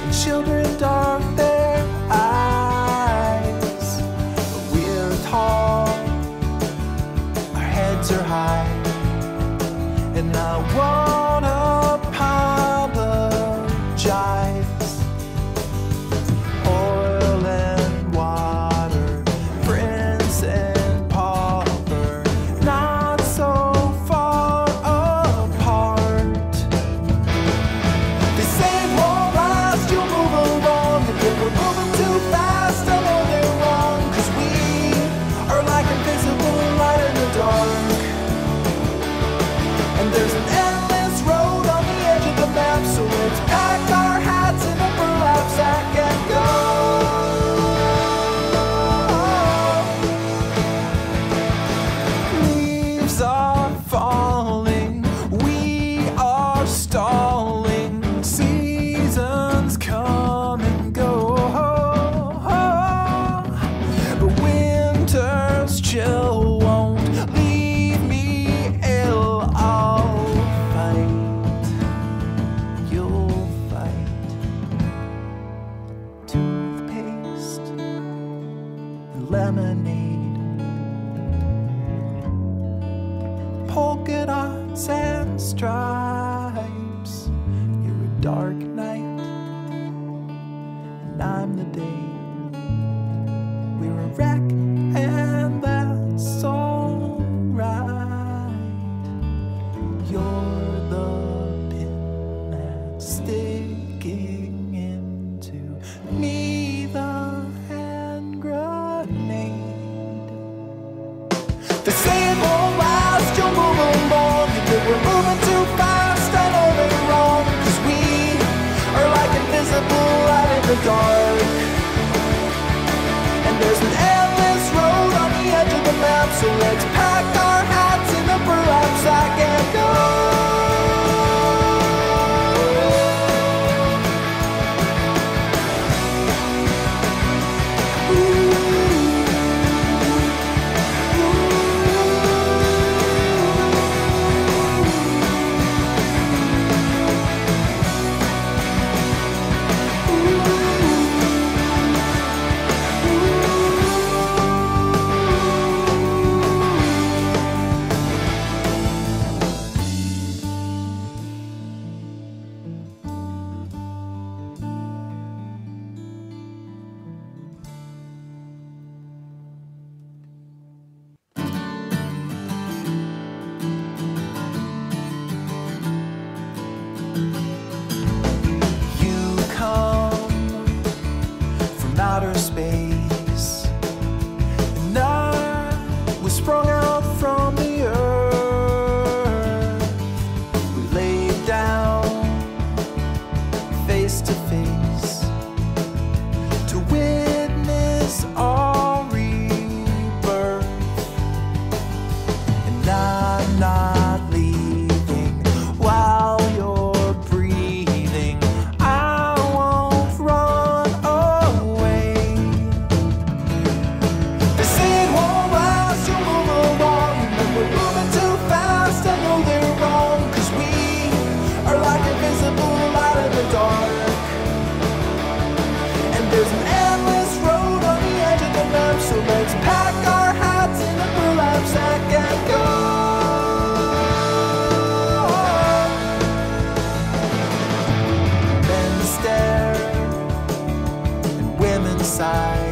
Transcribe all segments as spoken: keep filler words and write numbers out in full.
Children dark their eyes, but we're tall, our heads are high, and I wanna apologize. Oil and water, prince and pauper, not so far apart. They say it won't last, you'll move along, and if we're moving too fast, I know they're wrong, 'cause we are like invisible light in the dark. And there's an endless road on the edge of the map, so let's pack our hats in a burlap sack and go. Leaves are falling, we are stalling, seasons come and go, but winter's chill won't leave me ill. I'll fight, you'll fight. Toothpaste and lemonade, polka dots and stripes. You're a dark night, and I'm the day. We're a wreck, and that's alright. You're the pin that's sticking into me, the hand grenade. They say it won't last, you'll move along, and if we're moving too fast, I know they're wrong, 'cause we are like invisible light in the dark. And there's an endless road on the edge of the map, so let's pack our hats in a burlap sack and go. Outer space, and I was sprung out from the earth. We laid down face to face to witness our rebirth, and I'm not leaving while you're breathing. I won't run away. They say it won't last, you'll move along, and if we're moving too fast, I know they're wrong, 'cause we are like invisible light in the dark. And there's an endless road on the edge of the map, so let's pack our hats in a burlap sack and go. Men stare and women sigh,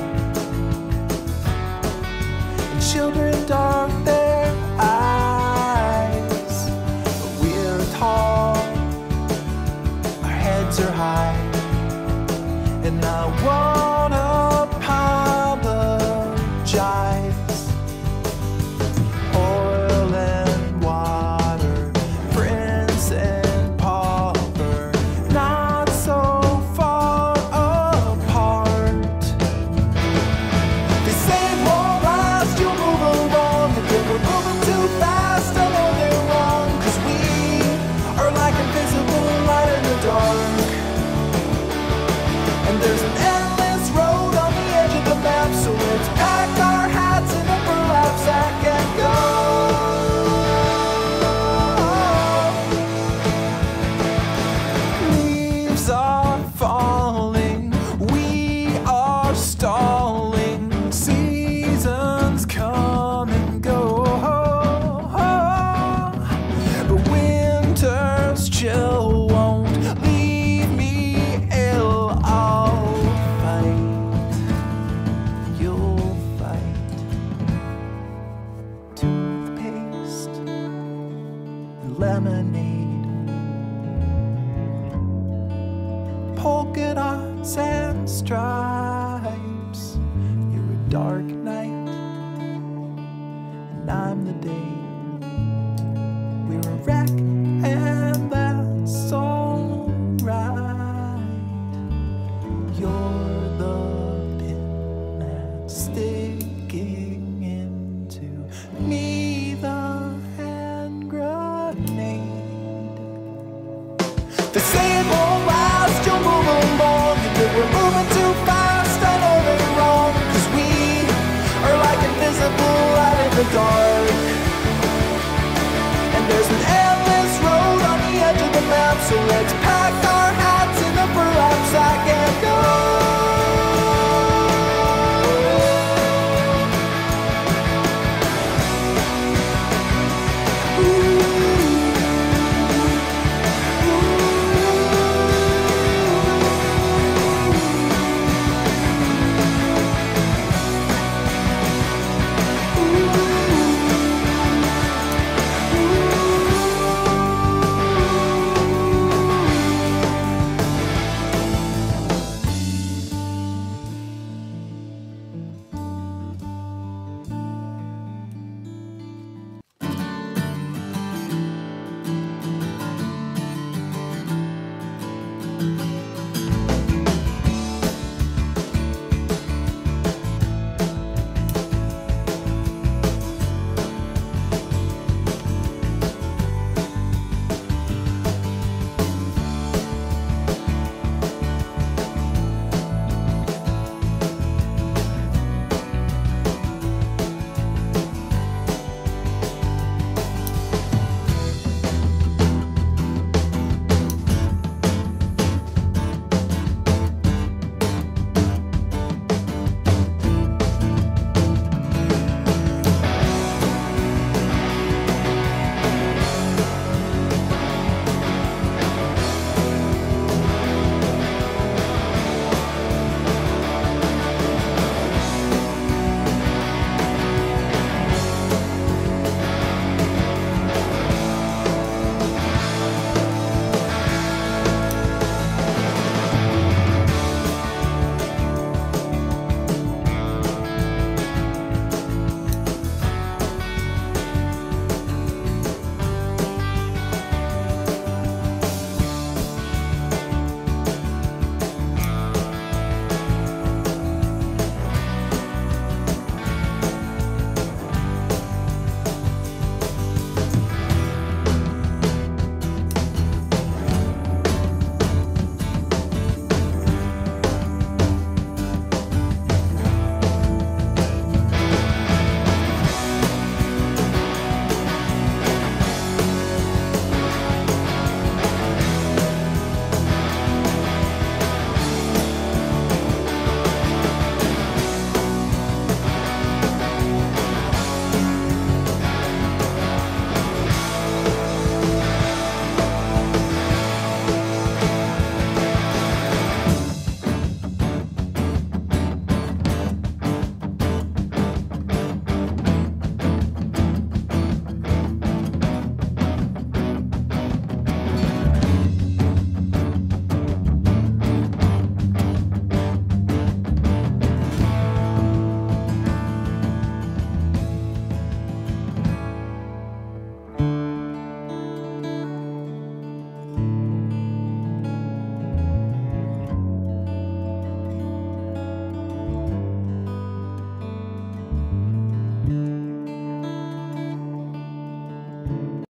and children dark their eyes, but we're tall, our heads are high, and I wanna apologize. Oil and water, prince and pauper, not so far apart. They say it won't last, you'll move along, and if we're moving too fast, I know they're wrong, 'cause we are like invisible light in the dark. And there's an endless road on the edge of the map, so let's pack our hats in a burlap sack and go. Leaves are falling. stars and stripes. You're a dark night, and I'm the day.